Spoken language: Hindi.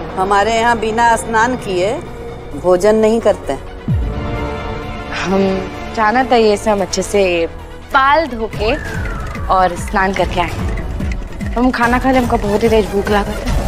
हमारे यहाँ बिना स्नान किए भोजन नहीं करते। हम जाना था ये सब अच्छे से बाल धो के और स्नान करके आए। हम खाना खा ले, हमको बहुत ही तेज भूख लगा था।